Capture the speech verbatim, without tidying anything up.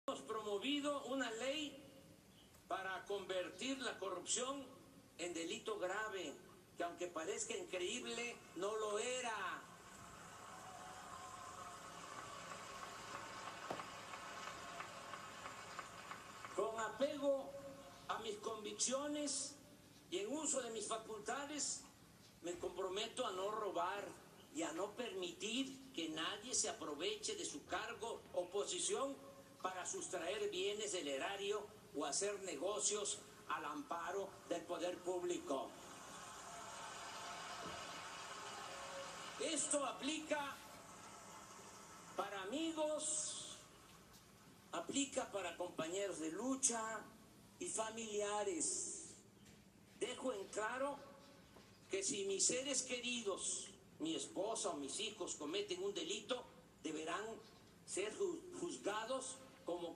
Hemos promovido una ley para convertir la corrupción en delito grave, que aunque parezca increíble, no lo era. Con apego a mis convicciones y en uso de mis facultades, me comprometo a no robar y a no permitir que nadie se aproveche de su cargo o posición para sustraer bienes del erario o hacer negocios al amparo del poder público. Esto aplica para amigos, aplica para compañeros de lucha y familiares. Dejo en claro que si mis seres queridos, mi esposa o mis hijos cometen un delito, deberán ser juzgados como